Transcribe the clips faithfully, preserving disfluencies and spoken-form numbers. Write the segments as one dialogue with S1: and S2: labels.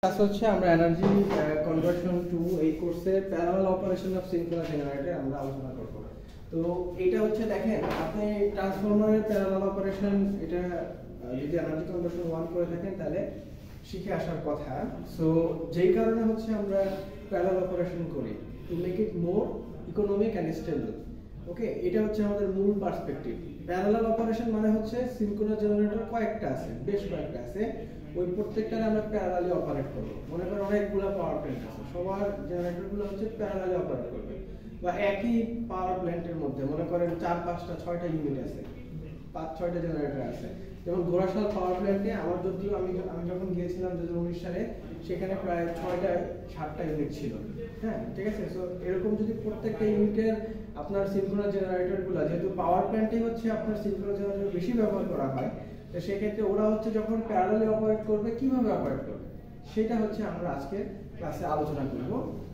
S1: Class হচ্ছে আমরা energy conversion to এই কোর্সে parallel operation of synchronous generator আমরা আলোচনা করব। তো এটা হচ্ছে দেখেন আপনি ট্রান্সফরমারের প্যারালাল অপারেশন এটা যদি এনার্জি কনভার্সন ওয়ান করে থাকেন তাহলে শিখে আসার কথা। সো যেই কারণে হচ্ছে আমরা প্যারালাল অপারেশন করি to make it more economic and stable. Okay, এটা হচ্ছে আমাদের মূল পার্সপেক্টিভ। প্যারালাল অপারেশন মানে হচ্ছে সিনক্রোনাস জেনারেটর কয়েকটা আছে, বেশ কয়েকটা আছে, ওই প্রত্যেকটা আমরা প্যারালালি অপারেট করব। মনে করেন অনেকগুলো পাওয়ার প্ল্যান্ট আছে, সবার জেনারেটরগুলো হচ্ছে প্যারালালি অপারেট করবে। বা একই পাওয়ার প্ল্যান্টের মধ্যে মনে করেন চার পাঁচটা ছয়টা ইউনিট আছে, পাঁচ ছয়টা জেনারেটর আছে। যেমন ঘোড়াশাল পাওয়ার প্ল্যান্টে আমার যদিও আমি আমি যখন গিয়েছিলাম দু হাজার উনিশ সালে, সেখানে প্রায় ছয়টা সাতটা ইউনিট ছিল। হ্যাঁ, ঠিক আছে। সো এরকম যদি প্রত্যেকটা ইউনিটের আপনার সিনক্রোনাস জেনারেটরগুলো, যেহেতু পাওয়ার প্ল্যান্টে হচ্ছে আপনার সিনক্রোনাস জেনারেটর বেশি ব্যবহার করা হয়, তো সেক্ষেত্রে ওরা হচ্ছে যখন প্যারালালি অপারেট করবে কিভাবে অপারেট করবে সেটা হচ্ছে আমরা আজকে ক্লাসে আলোচনা করব।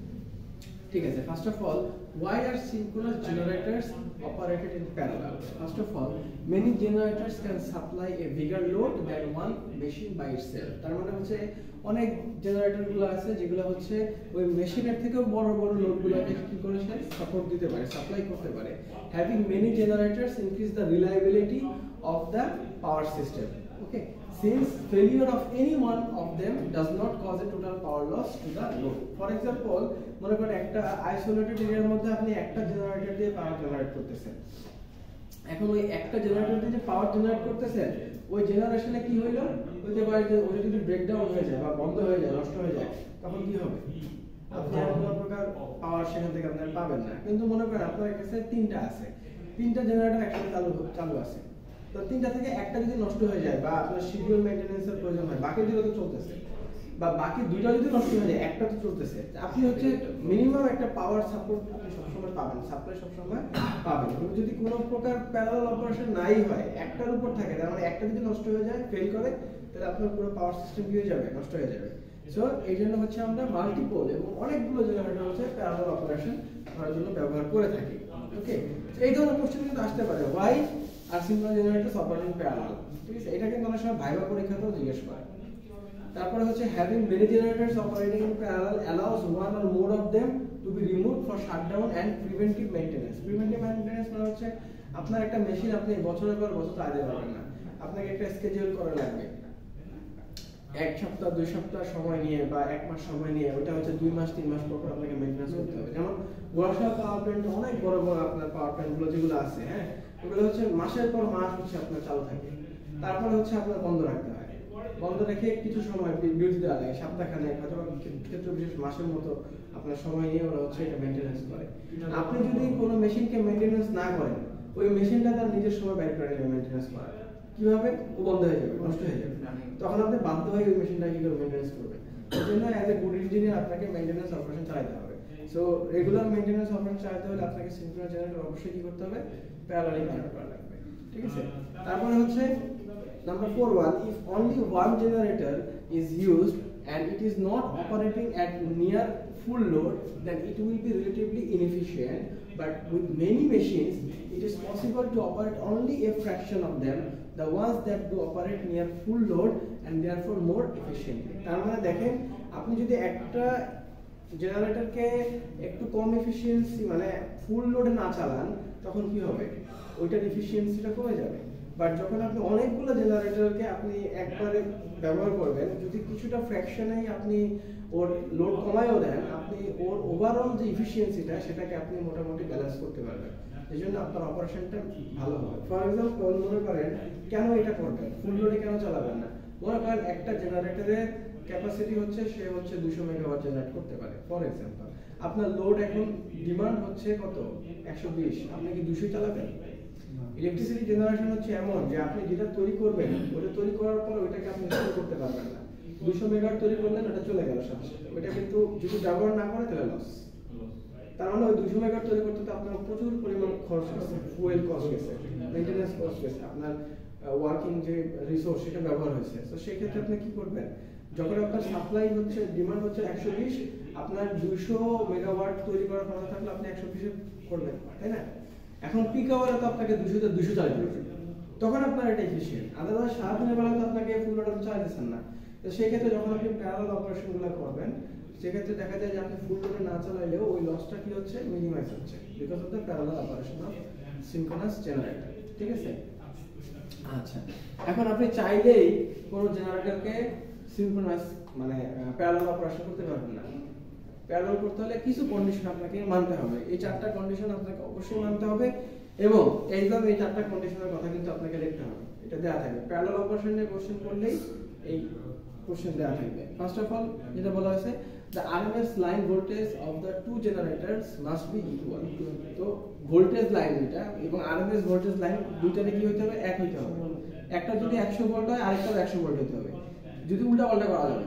S1: ঠিক আছে, first of all, why are synchronous generators operated in parallel? First of all, many generators can supply a bigger load than one machine by itself. তার মানে হচ্ছে অনেক জেনারেটরগুলো আছে যেগুলো হচ্ছে ওই মেশিনের থেকেও বড় বড় লোডগুলোকে কি করে সে সাপোর্ট দিতে পারে, সাপ্লাই করতে পারে। Having many generators increase the reliability of the power system. Okay, since failure of any one of them does not cause a total power loss to the load. For example, মনে করেন একটা isolated এরিয়ার মধ্যে আপনি একটা generator দিয়ে পাওয়ার generate করতেছেন। এখন ওই একটা জেনারেটর দিয়ে যে পাওয়ার জেনারেট করতেছেন, ওই জেনারেশনে কি হইলো, হইতে পারে যে ওটা যদি ব্রেকডাউন হয়ে যায় বা বন্ধ হয়ে যায়, নষ্ট হয়ে যায়, তখন কি হবে? আপনি আর কোনো প্রকার পাওয়ার সেখান থেকে আপনার পাবেন না। কিন্তু মনে করেন আপনার কাছে তিনটা আছে, তিনটা জেনারেটর একসাথে চালু চালু আছে। তো তিনটা থেকে একটা যদি নষ্ট হয়ে যায় বা আপনার শিডিউল মেইনটেনেন্সের প্রয়োজন হয়, বাকি দুটো তো চলতেছে, বা বাকি দুইটা যদি নষ্ট হয়ে যায় একটা তো চলতেছে, আপনি হচ্ছে মিনিমাম একটা পাওয়ার সাপোর্ট আপনি সবসময় পাবেন, সাপ্লাই সবসময় পাবেন। কিন্তু যদি কোনো প্রকার প্যারালাল অপারেশন নাই হয়, একটার উপর থাকে, তার মানে একটা যদি নষ্ট হয়ে যায়, ফেল করে, তাহলে আপনার পুরো পাওয়ার সিস্টেম কি হয়ে যাবে, নষ্ট হয়ে যাবে। সো এই জন্য হচ্ছে আমরা মাল্টিপল এবং অনেকগুলো জেনারেটর হচ্ছে প্যারালাল অপারেশন করার জন্য ব্যবহার করে থাকি। ওকে, এই ধরনের কোশ্চেন কিন্তু আসতে পারে, why are synchronous generators operating parallel. ঠিক আছে, এটা কিন্তু অনেক সময় ভাইভা পরীক্ষাতেও জিজ্ঞেস করে। তারপরে হচ্ছে having many generators operating in parallel allows one or more of them to be removed for shutdown and preventive maintenance. Preventive maintenance মানে হচ্ছে আপনার একটা মেশিন আপনি বছরের পর বছর চালাতে পারবেন না, আপনাকে একটা স্কেডিউল করা লাগবে, এক সপ্তাহ দুই সপ্তাহ সময় নিয়ে বা এক মাস সময় নিয়ে, ওটা হচ্ছে দুই মাস তিন মাস পর পর আপনাকে মেইনটেনেন্স করতে হবে। যেমন ঘোড়াশাল পাওয়ার প্ল্যান্ট, অনেক বড় বড় আপনার পাওয়ার প্ল্যান্ট গুলো যেগুলো আছে, হ্যাঁ, ওগুলো হচ্ছে মাসের পর মাস হচ্ছে আপনার চালু থাকে, তারপরে হচ্ছে আপনার বন্ধ রাখতে হয়, বন্ধ রেখে কিছু সময় বিরতি দেওয়া লাগে, সপ্তাহখানেক অথবা ক্ষেত্র বিশেষ মাসের মতো আপনার সময় নিয়ে ওরা হচ্ছে এটা মেইনটেনেন্স করে। আপনি যদি কোনো মেশিনকে মেইনটেনেন্স না করেন, ওই মেশিনটা তার নিজের সময় বের করে নেবে মেইনটেনেন্স করার, কিভাবে? ও বন্ধ হয়ে যাবে, নষ্ট হয়ে যাবে, তখন আপনি বাধ্য হয়ে ওই মেশিনটা কি করে মেইনটেনেন্স করবেন। এই জন্য অ্যাজ এ গুড ইঞ্জিনিয়ার আপনাকে মেইনটেনেন্স অপারেশন চালাতে হবে। সো রেগুলার মেইনটেনেন্স অপারেশন চালাতে হলে আপনাকে সিনক্রোনাস জেনারেটর অবশ্যই কি করতে হবে, প্যারালালি কানেক্ট করা লাগবে। ঠিক আছে, তারপরে হচ্ছে number four one, if only one generator is used and it is not operating at near full load, then it will be relatively inefficient. But with many machines, it is possible to operate only a fraction of them, the ones that do operate near full load and therefore more efficiently. তার মানে দেখেন, আপনি যদি একটা জেনারেটরকে একটু কম efficiency মানে ফুল লোডে না চালান, তখন কি হবে, ওইটার এফিশিয়েন্সিটা কমে যাবে। বাট যখন আপনি অনেকগুলো জেনারেটরকে আপনি একবারে ব্যবহার করবেন, যদি কিছুটা ফ্র্যাকশনেই আপনি ওর লোড কমায়ও দেন, আপনি ওর ওভারঅল যে এফিশিয়েন্সিটা সেটাকে আপনি মোটামুটি ব্যালেন্স করতে পারবেন, এই জন্য আপনার অপারেশনটা ভালো হবে। ফর এক্সাম্পল, মনে করেন কেন এটা করবেন, ফুল লোডে কেন চালাবেন না? মনে করেন একটা জেনারেটরের ক্যাপাসিটি হচ্ছে সে হচ্ছে দুশো মেগাওয়াট জেনারেট করতে পারে। ফর এক্সাম্পল, আপনার লোড এখন ডিমান্ড হচ্ছে কত, একশো বিশ, আপনি কি দুশো চালাবেন? ইলেকট্রিসিটি জেনারেশন হচ্ছে এমন যে আপনি যেটা তৈরি করবেন, ওটা তৈরি করার পর ওইটাকে আপনি স্টোর করতে পারবেন না। দুশো মেগাওয়াট তৈরি করলেন, ওটা চলে গেল সাথে সাথে, ওইটা কিন্তু যদি ব্যবহার না করে তাহলে লস। তার মানে ওই দুশো মেগাওয়াট তৈরি করতে তো আপনার প্রচুর পরিমাণ খরচ গেছে, ফুয়েল কস্ট গেছে, মেইনটেনেন্স কস্ট গেছে, আপনার ওয়ার্কিং যে রিসোর্স সেটা ব্যবহার হয়েছে। তো সেই ক্ষেত্রে আপনি কি করবেন, যখন আপনার সাপ্লাই হচ্ছে ডিমান্ড হচ্ছে একশো বিশ, আপনার দুইশো মেগাওয়াট তৈরি করার কথা থাকলে আপনি একশো বিশে করবেন, তাই না? এখন পিক আওয়ারে তো আপনাকে দুশোতে দুশো চালাতে হবে, তখন আপনার এটা এফিশিয়েন্ট। আদারওয়াইজ সারাদিনের বেলা তো আপনাকে ফুল লোড চালাতেছেন না, তো সেই ক্ষেত্রে যখন আপনি প্যারালাল অপারেশনগুলো করবেন সেক্ষেত্রে দেখা যায় যে আপনি ফুল লোডে না চালাইলেও ওই লসটা কি হচ্ছে মিনিমাইজ হচ্ছে because of the parallel operation of synchronous generator. ঠিক আছে, আচ্ছা এখন আপনি চাইলেই কোনো জেনারেটরকে সিনক্রোনাস মানে প্যারালাল অপারেশন করতে পারবেন না। প্যারালাল করতে হলে কিছু কন্ডিশন আপনাকে মানতে হবে, এই চারটা কন্ডিশন আপনাকে অবশ্যই মানতে হবে এবং এইভাবে এই চারটা কন্ডিশনের কথা কিন্তু আপনাকে লিখতে হবে, এটা দেওয়া থাকবে প্যারালাল অপারেশনের কোশ্চেন করলেই এই কোশ্চেন দেওয়া থাকবে। ফার্স্ট অফ অল যেটা বলা হয়েছে the R M S line voltage of the two generators must be equal। তো ভোল্টেজ লাইন এটা এবং R M S voltage line দুইটারে কি হতে হবে এক হতে হবে, একটা যদি একশো ভোল্ট হয় আরেকটাও একশো ভোল্ট হতে হবে, যদি উল্টা পাল্টা করা যাবে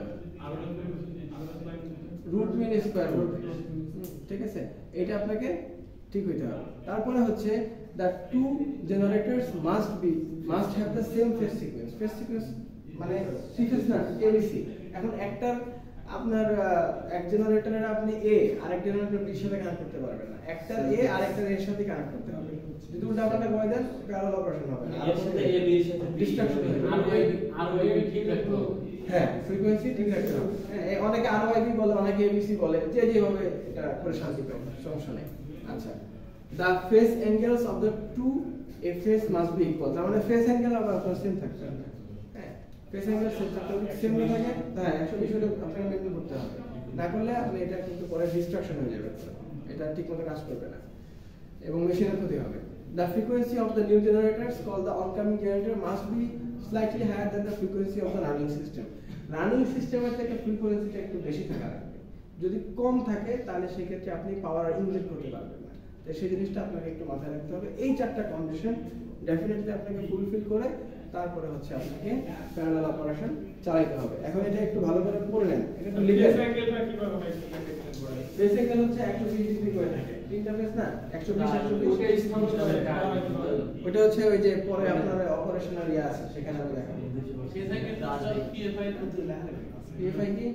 S1: রুট মিন স্কয়ার ভোল্টেজ। ঠিক আছে, এটা আপনাকে ঠিক হইতে হবে। তারপরে হচ্ছে the two generators must be must have the same phase sequence। phase sequence মানে থ্রি ফেজ না এবিসি। এখন একটা আপনার এক জেনারেটরের আপনি এ আরেক জেনারেটর বি সাথে কানেক্ট করতে পারবেন না, একটা এ আরেকটা এর সাথে কানেক্ট করতে হবে, যদি উল্টা পাল্টা করে দেন প্যারালাল অপারেশন হবে না, এর সাথে এ বি এর সাথে ডিসট্রাকশন হবে আর ওই আর ওই ঠিক রাখতে হবে। হ্যাঁ, ফ্রিকোয়েন্সি ঠিক রাখতে হবে। হ্যাঁ, অনেকে আর ওয়াই বি বলে, অনেকে এবিসি বলে, যে যেভাবে এটা করে শান্তি পায়, সমস্যা নেই। আচ্ছা, the phase angles of the two a phase must be equal। তার মানে ফেজ অ্যাঙ্গেল আবার সেম থাকতে হবে। হ্যাঁ, ফেজ অ্যাঙ্গেল সেম থাকতে হবে, সেম না থাকে হ্যাঁ একশো বিশ হলে আপনাকে মেনটেন করতে হবে, না করলে আপনি এটা কিন্তু পরে ডিস্ট্রাকশন হয়ে যাবে, এটা ঠিকমতো কাজ করবে না এবং মেশিনের ক্ষতি হবে। The frequency of the new generators called the oncoming generator must be slightly higher than the frequency of the running system। Running সিস্টেমের থেকে ফ্রিকোয়েন্সিটা একটু বেশি থাকা লাগবে, যদি কম থাকে তাহলে সেই ক্ষেত্রে আপনি পাওয়ার ইনজেক্ট করতে পারবেন না। তো সেই জিনিসটা আপনাকে একটু মাথায় রাখতে হবে। এই চারটা কন্ডিশন ডেফিনেটলি আপনাকে ফুলফিল করে তারপরে হচ্ছে আপনাকে প্যারালাল অপারেশন চালাতে হবে। এখন এটা একটু ভালো করে পড়ে নেন, এটা একটু লিখে ফেস অ্যাঙ্গেলটা কিভাবে হবে? ফেস অ্যাঙ্গেল হচ্ছে একশো বিশ ডিগ্রি করে থাকে, তিনটা ফেস না একশো বিশ একশো বিশ, ওটা স্থান করে ওটা হচ্ছে ওই যে পরে আপনার অপারেশনাল ইয়া আছে সেখানে আমি দেখাবো। ফেস অ্যাঙ্গেল দাদা পিএফআই তো লেখা আছে, পিএফআই কি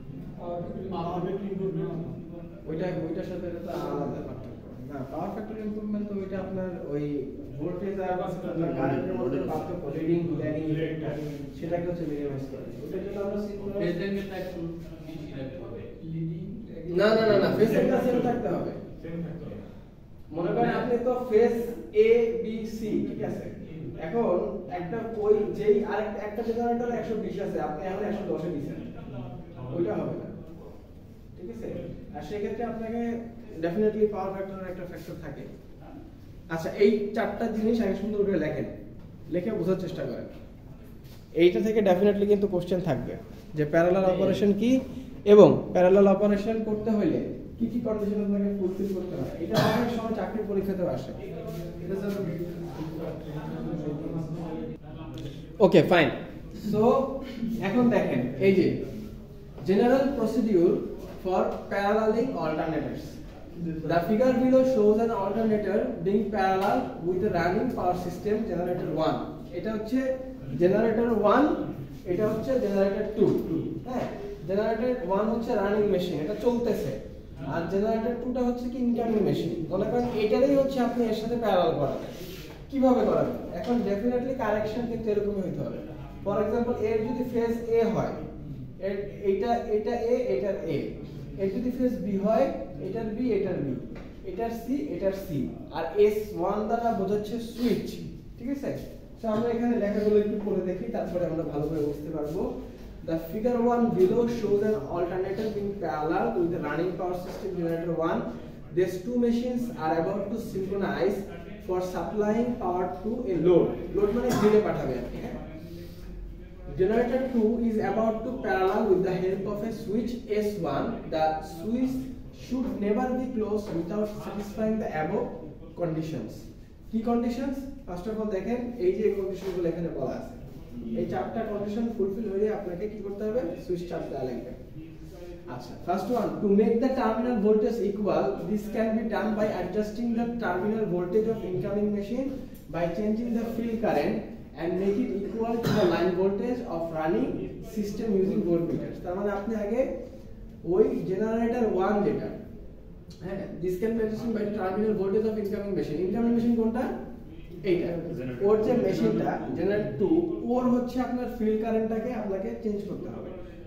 S1: পাওয়ার ফ্যাক্টর ইমপ্রুভমেন্ট, ওইটা ওইটার সাথে তো আলাদা পার্থক্য না। পাওয়ার ফ্যাক্টর ইমপ্রুভমেন্ট তো ওইটা আপনার ওই ভোল্টেজ আর আপনার কারেন্টের মধ্যে পার্থক্য রিডিং ল্যাগিং ইফেক্টটা সেটাকে হচ্ছে মিনিমাইজ করে। ওটার জন্য আমরা সিনক্রোনাস ফেজ অ্যাঙ্গেলটা একটু বেশি রাখতে হবে, লিডিং না না না না ফেজ অ্যাঙ্গেল সেম থাকতে হবে, সেম থাকতে হবে। মনে করেন আপনি তো ফেজ এ বি সি, ঠিক আছে, এখন একটা ওই যেই আরেকটা একটা জেনারেটর একশো বিশ আছে, আপনি এখন একশো দশ এ দিবেন, ওইটা হবে না, ঠিক আছে। আর সেই ক্ষেত্রে আপনাকে ডেফিনেটলি পাওয়ার ফ্যাক্টরের একটা ফ্যাক্টর থাকে। আচ্ছা, এই চারটা জিনিস আগে সুন্দর করে লেখেন, লিখে বোঝার চেষ্টা করেন। এইটা থেকে ডেফিনেটলি কিন্তু কোশ্চেন থাকবে যে প্যারালাল অপারেশন কি এবং প্যারালাল অপারেশন করতে হলে কি কি কন্ডিশন আপনাকে ফুলফিল করতে হয়। এটা অনেক সময় চাকরির পরীক্ষাতেও আসে। Okay fine. সো এখন দেখেন এই যে general procedure for paralleling alternators. The figure below shows an alternator being parallel with the running power system generator one। এটা হচ্ছে generator one, এটা হচ্ছে generator two। হ্যাঁ, generator one হচ্ছে রানিং মেশিন, এটা চলতেছে, আর generator two টা হচ্ছে কি ইনকামিং মেশিন। মনে করেন এটারই হচ্ছে আপনি এর সাথে প্যারালাল করাবেন। কিভাবে করাবেন? এখন ডেফিনেটলি কারেকশন কিন্তু এরকমই হইতে হবে। ফর এক্সাম্পল এর যদি ফেজ এ হয়, এর এটা এটা এ এটার এ, এর যদি ফেজ বি হয় এটার বি এটার বি, এটার সি এটার সি, আর এস ওয়ান দ্বারা বোঝাচ্ছে সুইচ, ঠিক আছে। তো আমরা এখানে লেখাগুলো একটু পড়ে দেখি, তারপরে আমরা ভালো করে বুঝতে পারবো। The figure one below shows an alternator being parallel with the running power system generator one. These two machines are about to synchronize for supplying power to a load. Load মানে গ্রিডে পাঠাবে আপনি, হ্যাঁ। Generator two is about to parallel with the help of a switch S one. The switch should never be closed without satisfying the above conditions. কি conditions? First of all দেখেন এই যে কন্ডিশনগুলো এখানে বলা আছে, এই চারটা কন্ডিশন ফুলফিল হলে আপনাকে কি করতে হবে? সুইচ চাপ দেওয়া লাগবে। আচ্ছা, first one, to make the terminal voltage equal, this can be done by adjusting the terminal voltage of incoming machine by changing the field current and make it equal to the line voltage of running system using voltmeters। তার মানে আপনি আগে ওই generator one যেটা, হ্যাঁ, this can be adjusted by the terminal voltage of incoming machine। Incoming machine কোনটা? এইটা। ওর যে মেশিনটা জেনারেটর টু, ওর হচ্ছে আপনার ফিল্ড কারেন্টটাকে আপনাকে চেঞ্জ করতে হবে।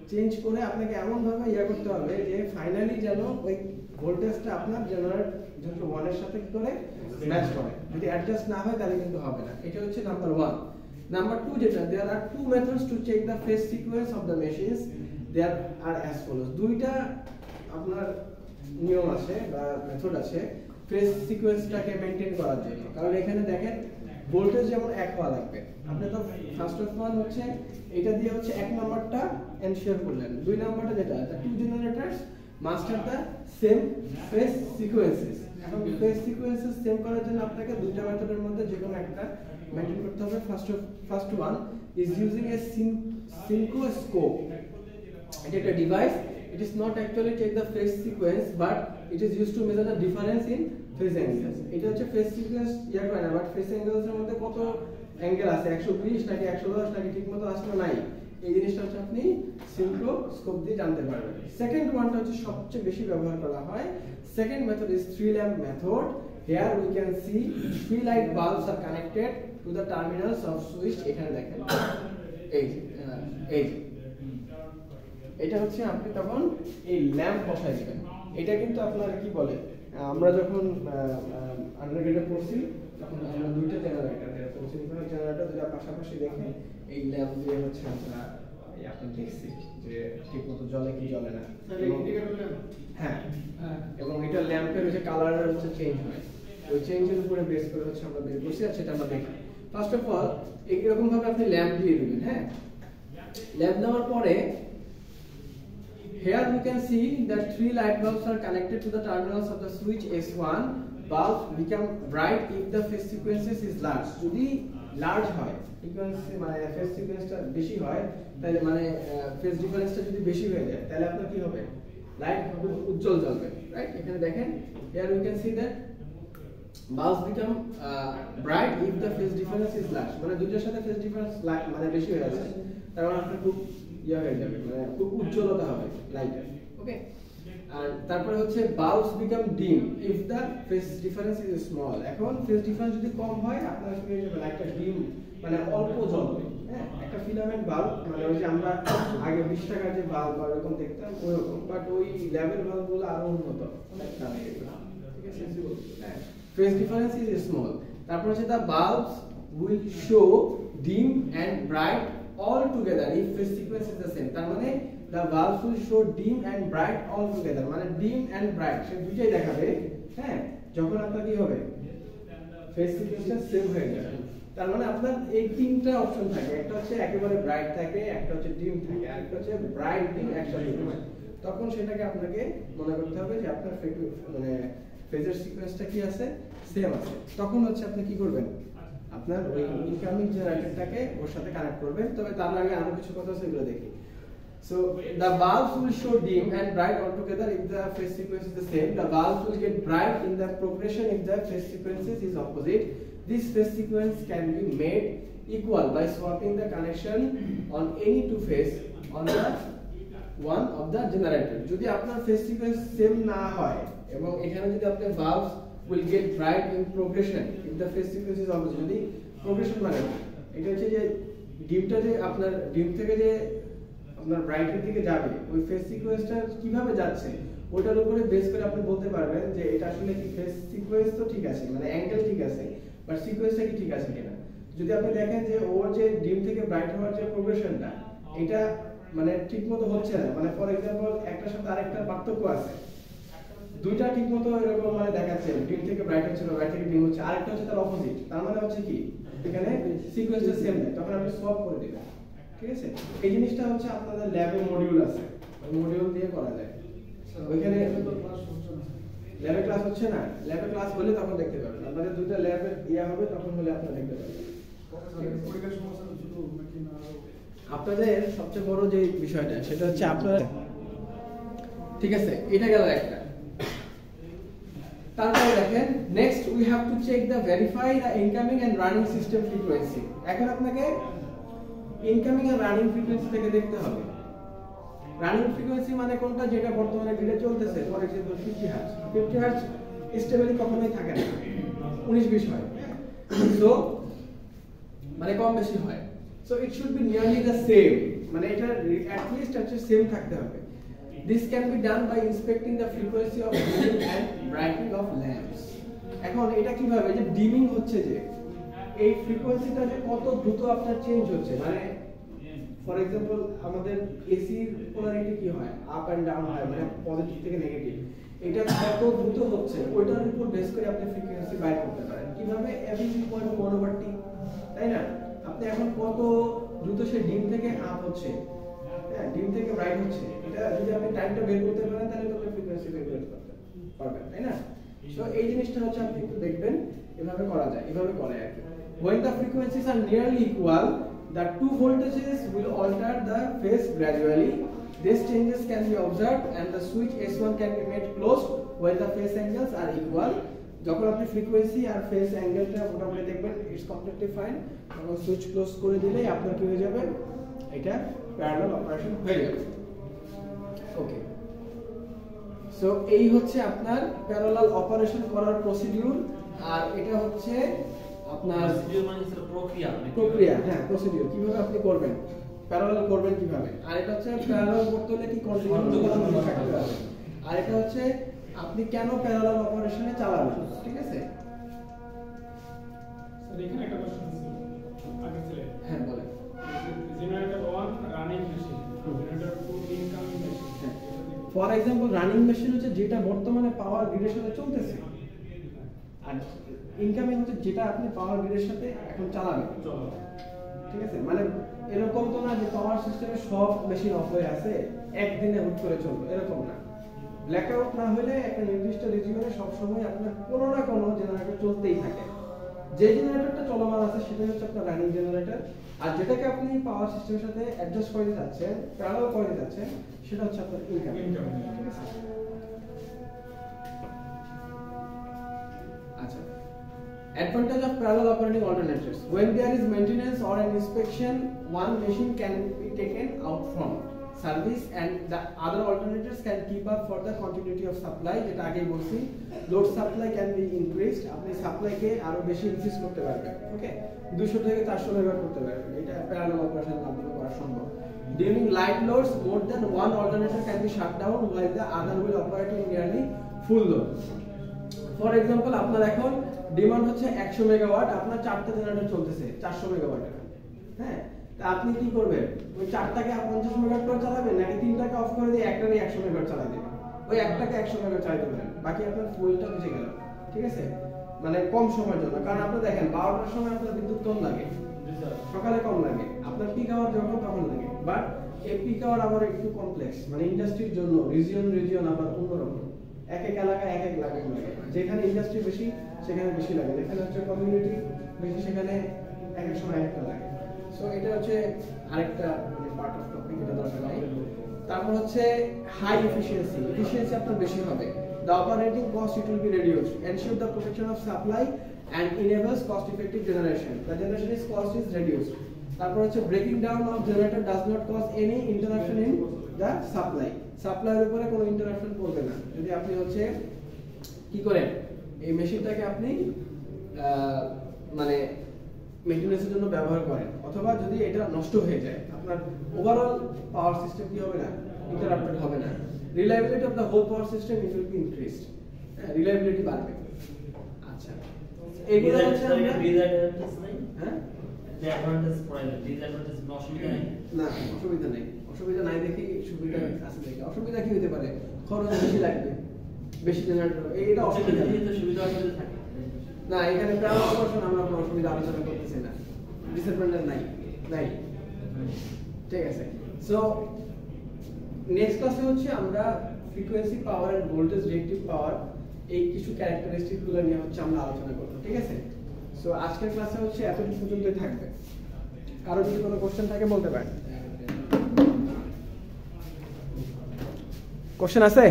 S1: চেঞ্জ করে আপনাকে এমন ভাবে ইয়া করতে হবে যে ফাইনালি যেন ওই ভোল্টেজটা আপনার জেনারেট যেন ওয়ান এর সাথে কি করে ম্যাচ করে। যদি অ্যাডজাস্ট না হয় তাহলে কিন্তু হবে না। এটা হচ্ছে নাম্বার ওয়ান। নাম্বার টু যেটা, there are two methods to check the phase sequence of the machines, there are as follows. দুইটা আপনার নিয়ম আছে বা মেথড আছে ফেজ সিকোয়েন্সটাকে মেইনটেইন করার জন্য। কারণ এখানে দেখেন ভোল্টেজ যেমন এক হওয়া লাগবে। আপনি তো ফার্স্ট অফ অল হচ্ছে এটা দিয়ে হচ্ছে এক নাম্বারটা এনশিওর করলেন। দুই নাম্বারটা যেটা the two generators must have the same phase sequences. এখন ফেজ সিকোয়েন্সেস সেম করার জন্য আপনাকে দুইটা মেথডের মধ্যে যে কোনো একটা মেইনটেইন করতে হবে। First of first one is using a synchroscope. এটা একটা device. It is not actually take the phase sequence, but it is used to measure the difference in phase angles. এটা হচ্ছে phase sequence ইয়া করে না, but phase angles এর মধ্যে কত angle আছে, একশো বিশ নাকি একশো দশ নাকি ঠিকমতো আসলে নাই, এই জিনিসটা হচ্ছে আপনি সিনক্রোস্কোপ দিয়ে জানতে পারবেন। সেকেন্ড ওয়ানটা হচ্ছে সবচেয়ে বেশি ব্যবহার করা হয়। Second method is three lamp method. Here we can see three light bulbs are connected to the terminals of switch. এখানে দেখেন এই এই এটা হচ্ছে আপনি তখন এই ল্যাম্প বসাই দিবেন। এটা কিন্তু আপনার কি বলে, আমরা যখন আন্ডারগ্রেডে পড়ছি তখন আমরা দুইটা জেনারেটর যেটা পড়ছি, জেনারেটর দুটো পাশাপাশি দেখে এই ল্যাম্প দিয়ে হচ্ছে আমরা এই আপনি দেখছি যে ঠিকমতো জ্বলে কি জ্বলে না। হ্যাঁ, এবং এটা ল্যাম্পের যে কালার হচ্ছে চেঞ্জ হয়, ওই চেঞ্জের উপরে বেস করে হচ্ছে আমরা বের করছি। আর সেটা আমরা দেখি। ফার্স্ট অফ অল এইরকম ভাবে আপনি ল্যাম্প দিয়ে দিবেন। হ্যাঁ, ল্যাম্প দেওয়ার পরে here we can see that three light bulbs are connected to the terminals of the switch S one. Bulbs become bright if the phase sequences is large. যদি large হয়, frequency মানে phase sequence-টা বেশি হয়, তাহলে মানে phase difference-টা যদি বেশি হয়ে যায় তাহলে আপনার কি হবে, লাইট উজ্জ্বল জ্বলবে, রাইট? এখানে দেখেন here we can see that bulbs become uh, bright if the phase difference is large. মানে দুইটার সাথে phase difference মানে বেশি হয়ে আছে, তার মানে আপনার খুব ইয়া হয়ে যাবে, মানে খুব উজ্জ্বলতা হবে লাইটের। ওকে, আর তারপরে হচ্ছে bulbs become dim if the phase difference is small. এখন phase difference যদি কম হয় আপনার কি হয়ে যাবে, লাইটটা ডিম মানে অল্প জ্বলবে। হ্যাঁ, একটা ফিলামেন্ট বাল্ব মানে ওই যে আমরা আগে বিশ টাকার যে বাল্ব বা এরকম দেখতাম ওইরকম, বাট ওই ল্যাবের বাল্বগুলো আরো উন্নত, অনেক দামি এগুলো। ঠিক আছে, হ্যাঁ, phase difference is small. তারপর হচ্ছে the bulbs will show dim and bright all together if phase sequence is the same. তার মানে the bulbs will show dim and bright all together, মানে dim and bright সে দুইটাই দেখাবে। হ্যাঁ, যখন আপনার কি হবে, phase sequence-টা সেম হয়ে যাবে। তার মানে আপনার এই তিনটা অপশন থাকে, একটা হচ্ছে একেবারে ব্রাইট থাকে, একটা হচ্ছে ডিম থাকে, আর একটা হচ্ছে ব্রাইট ডিম একসাথে থাকে। তখন সেটাকে আপনাকে মনে করতে হবে যে আপনার মানে ফেজের সিকোয়েন্সটা কি আছে, সেম আছে। তখন হচ্ছে আপনি কি করবেন, আপনার ওই ইনকামিং জেনারেটরটাকে ওর সাথে কানেক্ট করবেন। তবে তার আগে আরো কিছু কথা আছে, এগুলো দেখি। So the bulbs will show dim and bright all together if the phase sequence is the same. The bulbs will get bright in the progression if the phase sequences is opposite. This phase sequence can be made equal by swapping the connection on any two phase on the one of the generator. যদি আপনার phase sequence same না হয় এবং এখানে যদি আপনার bulbs will get bright in progression if the phase sequence is opposite, যদি progression মানে এটা হচ্ছে যে ডিমটা যে আপনার ডিম থেকে যে আপনার ব্রাইটের দিকে যাবে, ওই ফেজ সিকোয়েন্সটা কিভাবে যাচ্ছে ওটার উপরে বেস করে আপনি বলতে পারবেন যে এটা আসলে কি ফেজ সিকোয়েন্স তো ঠিক আছে, মানে অ্যাঙ্গেল ঠিক আছে, বাট সিকোয়েন্সটা কি ঠিক আছে কিনা। যদি আপনি দেখেন যে ওর যে ডিম থেকে ব্রাইট হওয়ার যে প্রোগ্রেশনটা এটা মানে ঠিকমতো হচ্ছে না, মানে ফর এক্সাম্পল একটার সাথে আরেকটার পার্থক্য আছে, দুইটা ঠিকমতো এরকম মানে দেখাচ্ছে ডিম থেকে ব্রাইট হচ্ছে না, ব্রাইট থেকে ডিম হচ্ছে, আরেকটা হচ্ছে তার অপোজিট, তার মানে হচ্ছে কি এখানে সিকোয়েন্সটা সেম নেই, তখন আপনি সোয়াপ করে দিবেন। ঠিক আছে, এই জিনিসটা হচ্ছে আপনাদের ল্যাবে মডিউল আছে, ওই মডিউল দিয়ে করা যায়। ওইখানে ল্যাবে ক্লাস হচ্ছে না, ল্যাবে ক্লাস হলে তখন দেখতে পাবেন, আপনাদের দুইটা ল্যাবে ইয়া হবে তখন হলে আপনারা দেখতে পাবেন। আপনাদের সবচেয়ে বড় যে বিষয়টা সেটা হচ্ছে আপনারা, ঠিক আছে, এটা গেল একটা। তারপরে দেখেন next we have to check the verify the incoming and running system frequency. এখন আপনাকে ইনকামিং আর রানিং ফ্রিকোয়েন্সি থেকে দেখতে হবে। রানিং ফ্রিকোয়েন্সি মানে কোনটা, যেটা বর্তমানে গ্রিডে চলতেছে, for example fifty hertz. Fifty hertz stably কখনোই থাকে না, উনিশ বিশ হয়, সো মানে কম বেশি হয়। So it should be nearly the same, মানে এটা at least at least same থাকতে হবে. This can be done by inspecting the frequency of dimming and brightening of lamps. এখন এটা কিভাবে যে ডিমিং হচ্ছে যে এই ফ্রিকোয়েন্সিটা যে কত দ্রুত আপনার চেঞ্জ হচ্ছে, মানে ফর এক্সাম্পল আমাদের এসির পোলারিটি কি হয়, আপ এন্ড ডাউন হয়, মানে পজিটিভ থেকে নেগেটিভ, এটা কত দ্রুত হচ্ছে ওইটার উপর বেস করে আপনি ফ্রিকোয়েন্সি বাইর করতে পারেন। কিভাবে AV equal to one over T, তাই না? আপনি এখন কত দ্রুত সে ডিম থেকে আপ হচ্ছে, হ্যাঁ ডিম থেকে ব্রাইট হচ্ছে, এটা যদি আপনি টাইমটা বের করতে পারেন তাহলে তো আপনি ফ্রিকোয়েন্সি বের করতে পারবেন, তাই না? সো এই জিনিসটা হচ্ছে আপনি একটু দেখবেন এভাবে করা যায়, এভাবে করে আর কি। When the frequencies are nearly equal, the two voltages will alter the phase gradually. These changes can be observed and the switch S one can be made closed when the phase angles are equal. যখন আপনি frequency আর phase অ্যাঙ্গেলটা মোটামুটি দেখবেন it's completely fine, তখন switch close করে দিলেই আপনার কি হয়ে যাবে, এটা প্যারালাল অপারেশন হয়ে যাবে। ওকে, সো এই হচ্ছে আপনার প্যারালাল অপারেশন করার প্রসিডিউর। আর এটা হচ্ছে আপনার প্রক্রিয়া, প্রক্রিয়া হ্যাঁ প্রসিডিউর, কিভাবে আপনি করবেন প্যারালাল করবেন কিভাবে। আর এটা হচ্ছে প্যারালাল করতে হলে কি কন্টিনিউয়াস থাকতে হবে। আর এটা হচ্ছে আপনি কেন প্যারালাল অপারেশনে চালাবেন, ঠিক আছে?
S2: স্যার এখানে একটা কোশ্চেন আছে আগে ছিল,
S1: হ্যাঁ বলেন।
S2: Generator one running machine, generator two incoming machine.
S1: For example running machine হচ্ছে যেটা বর্তমানে পাওয়ার গ্রিডের সাথে চলতেছে, আর ইনকামিং হচ্ছে যেটা আপনি পাওয়ার গ্রিডের সাথে এখন চালাবেন, ঠিক আছে? মানে এরকম তো না যে পাওয়ার সিস্টেমে সব মেশিন অফ হয়ে আছে একদিনে হুট করে চলবে, এরকম না। ব্ল্যাকআউট না হলে একটা নির্দিষ্ট রিজিয়নে সব সময় আপনার কোনো না কোনো জেনারেটর চলতেই থাকে। যে জেনারেটরটা চলমান আছে সেটা হচ্ছে আপনার রানিং জেনারেটর, আর যেটাকে আপনি পাওয়ার সিস্টেমের সাথে অ্যাডজাস্ট করে দিতে যাচ্ছেন, প্যারালাল করে দিতে যাচ্ছেন, সেটা হচ্ছে আপনার ইনকামিং, ঠিক আছে? আচ্ছা, advantage of parallel operating alternators: when there is maintenance or an inspection, one machine can be taken out from service and the other alternators can keep up for the continuity of supply. যেটা আগে বলছি, load supply can be increased, আপনি সাপ্লাইকে আরো বেশি increase করতে পারবেন, ওকে, দুইশো থেকে চারশো মেগাওয়াট করতে পারবেন, এটা প্যারালাল অপারেশনের মাধ্যমে করা সম্ভব। During light loads, more than one alternator can be shut down while the other will operate in nearly full load. For example, আপনার এখন ডিমান্ড হচ্ছে একশো মেগাওয়াট, আপনার চারটা জেনারেটর চলতেছে চারশো মেগাওয়াটের, হ্যাঁ, তা আপনি কি করবেন, ওই চারটাকে পঞ্চাশ মেগাওয়াট করে চালাবেন নাকি তিনটাকে অফ করে দিয়ে একটাকে একশো মেগাওয়াট চালাতে দেবেন? ওই একটাকে একশো মেগাওয়াট চালাতে পারেন, বাকি আপনার ফুয়েলটা বেঁচে গেল, ঠিক আছে? মানে কম সময়ের জন্য, কারণ আপনি দেখেন বারোটার সময় আপনার বিদ্যুৎ কম লাগে, সকালে কম লাগে, আপনার পিক আওয়ার যখন তখন লাগে, বাট এই পিক আওয়ার আবার একটু কমপ্লেক্স, মানে ইন্ডাস্ট্রির জন্য রিজিয়ন রিজিয়ন আবার অন্যরকম, এক এক এলাকায় এক এক লাগে, যেখানে ইন্ডাস্ট্রি বেশি সেখানে বেশি লাগে, যেখানে হচ্ছে কমিউনিটি বেশি সেখানে এক এক সময় একটা লাগে। সো এটা হচ্ছে আরেকটা মানে পার্ট অফ টপিক, এটা দরকার নাই। তারপর হচ্ছে হাই এফিশিয়েন্সি, এফিশিয়েন্সি আপনার বেশি হবে। The operating cost it will be reduced, ensure the protection of supply and enables cost effective generation. The generation is cost is reduced. তারপর হচ্ছে breaking down of generator does not cause any interruption in the supply. সাপ্লাইয়ের উপরে কোনো interruption পড়বে না যদি আপনি হচ্ছে কি করেন, এই মেশিনটাকে আপনি মানে মেইনটেনেন্সের জন্য ব্যবহার করেন, অথবা যদি এটা নষ্ট হয়ে যায় আপনার ওভারঅল পাওয়ার সিস্টেম কি হবে না, ইন্টারাপ্টেড হবে না। Reliability of the whole power system it will be increased, হ্যাঁ রিলায়েবিলিটি বাড়বে। আচ্ছা, এগুলো হচ্ছে আমরা ডিসঅ্যাডভান্টেজ নাই, হ্যাঁ
S3: ডিসঅ্যাডভান্টেজ পড়াইলে ডিসঅ্যাডভান্টেজ অসুবিধা নাই
S1: না, অসুবিধা নেই, অসুবিধা নাই দেখি সুবিধা আছে দেখি। অসুবিধা কি হতে পারে, খরচ বেশি লাগবে, বেশি জেনারেটর, এইটা অসুবিধা নেই,
S3: তো সুবিধা অসুবিধা থাকে
S1: না। এখানে প্যারালাল অপারেশন আমরা কোনো অসুবিধা আলোচনা করতেছি না, ডিসঅ্যাডভান্টেজ নাই নাই, ঠিক আছে। সো নেক্সট ক্লাসে হচ্ছে আমরা frequency power and voltage reactive power এই কিছু ক্যারেক্টারিস্টিক গুলো নিয়ে হচ্ছে আমরা আলোচনা করব, ঠিক আছে। সো আজকের ক্লাসে হচ্ছে এতটুকু পর্যন্তই থাকবে, কারো যদি কোনো কোশ্চেন থাকে বলতে পারেন। কোশ্চেন আছে?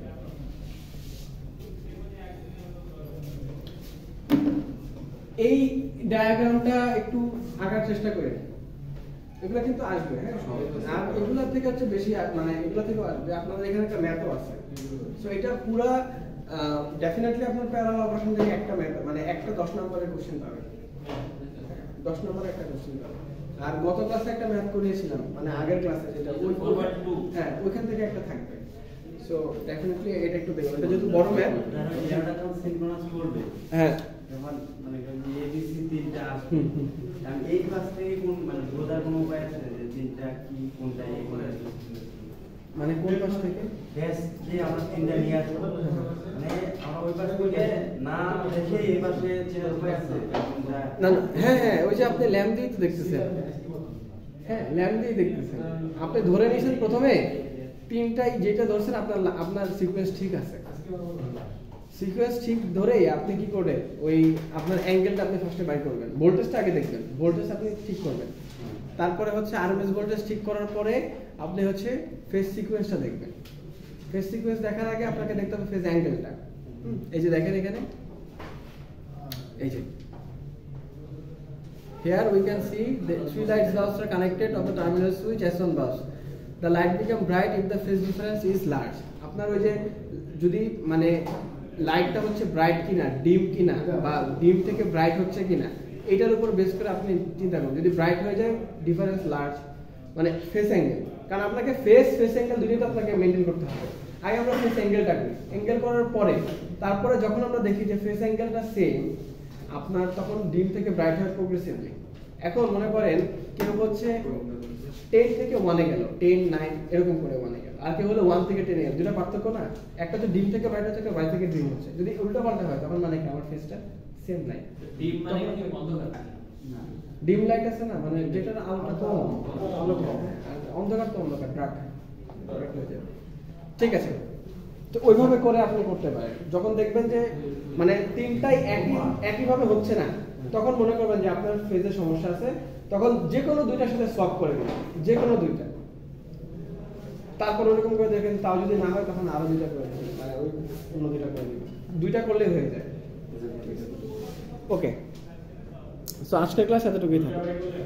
S1: এই ডায়াগ্রামটা একটু আঁকার চেষ্টা করে, এগুলা কিন্তু আসবে, হ্যাঁ, আর এগুলা থেকে হচ্ছে বেশি মানে এগুলা থেকে আসবে। আপনাদের এখানে একটা ম্যাথও আছে, সো এটা পুরা ডেফিনেটলি আপনার প্যারালাল অপারেশন থেকে একটা ম্যাথ মানে একটা দশ নম্বরের কোশ্চেন পাবেন, দশ নম্বরের একটা কোশ্চেন পাবেন। আর গত ক্লাসে একটা ম্যাথ করিয়েছিলাম, মানে আগের ক্লাসে যেটা ওই
S3: Forward two।
S1: হ্যাঁ ওইখান থেকে একটা থাকবে। সো ডেফিনেটলি এটা একটু দেখবেন, এটা যেহেতু বড় ম্যাথ।
S4: এটা যখন সিনক্রোনাস করবে
S1: হ্যাঁ
S4: তখন মানে এবিসি তিনটা আসবে।
S1: হুম, হুম।
S4: আমি এই ক্লাস থেকে কোন মানে বোঝার কোনো উপায় আছে যে তিনটা কি কোনটা এই করে
S1: মানে কোন পাশ থেকে?
S4: ব্যাস যে আমরা তিনটা নিয়ে আসবো মানে আমরা ওই পাশ থেকে না দেখে এই পাশে চেনার উপায় আছে কোনটা
S1: না না হ্যাঁ হ্যাঁ ওই যে আপনি ল্যাম্প দিয়ে তো দেখতেছেন, হ্যাঁ ল্যাম্প দিয়ে দেখতেছেন, আপনি ধরে নিয়েছেন প্রথমে তিনটাই যেটা ধরছেন আপনার আপনার সিকোয়েন্স ঠিক আছে, সিকোয়েন্স ঠিক ধরেই আপনি কি করবেন ওই আপনার অ্যাঙ্গেলটা আপনি ফার্স্টে বাই করবেন, ভোল্টেজটা আগে দেখবেন, ভোল্টেজ আপনি ঠিক করবেন, তারপরে হচ্ছে আরএমএস ভোল্টেজ ঠিক করার পরে আপনি হচ্ছে ফেজ সিকোয়েন্সটা দেখবেন। ফেজ সিকোয়েন্স দেখার আগে আপনাকে দেখতে হবে ফেজ অ্যাঙ্গেলটা। এই যে দেখেন এখানে এই যে here we can see the three light bulbs are connected on the terminal switch S one bulbs. The light become bright if the phase difference is large. আপনার ওই যে যদি মানে লাইটটা হচ্ছে ব্রাইট কিনা ডিম কিনা বা ডিম থেকে ব্রাইট হচ্ছে কিনা এটার উপর বেস করে আপনি চিন্তা করুন, যদি ব্রাইট হয়ে যায় ডিফারেন্স লার্জ মানে ফেস অ্যাঙ্গেল, কারণ আপনাকে ফেস ফেস অ্যাঙ্গেল দুটোই আপনাকে মেনটেন করতে হবে। আগে আমরা ফেস অ্যাঙ্গেলটা করি, অ্যাঙ্গেল করার পরে তারপরে যখন আমরা দেখি যে ফেস অ্যাঙ্গেলটা সেম আপনার তখন ডিম থেকে ব্রাইট হয় প্রোগ্রেসিভলি। এখন মনে করেন কেউ হচ্ছে টেন থেকে ওয়ানে গেল, টেন নাইন এরকম করে ওয়ানে গেল, আর কেউ হলো ওয়ান থেকে টেনে গেল, দুটো পার্থক্য না, একটা তো ডিম থেকে ব্রাইট হচ্ছে, একটা ব্রাইট থেকে ডিম হচ্ছে। যদি উল্টো পাল্টা হয় তখন মানে কি আমার ফেসটা সেম নাই,
S3: ডিম মানে কি অন্ধকার থাকে
S4: না
S1: ডিম লাইট আছে না, মানে যেটার আলোটা কম, আলো কম, আর অন্ধকার তো অন্ধকার ডার্ক হয়ে যাবে। ঠিক আছে, তো ওইভাবে করে আপনি করতে পারেন। যখন দেখবেন যে মানে তিনটাই একই একইভাবে হচ্ছে না তখন মনে করবেন যে আপনার ফেজে সমস্যা আছে, তখন যে কোনো দুইটার সাথে সোয়াপ করে দিন, যে কোনো দুইটা, তারপর ওরকম করে দেখেন তাও যদি না হয় তখন আরো দুইটা করে দিন, মানে ওই অন্য দুইটা করে দিন, দুইটা করলেই হয়ে যায়। ওকে, সো আজকের ক্লাস এতটুকুই থাকে।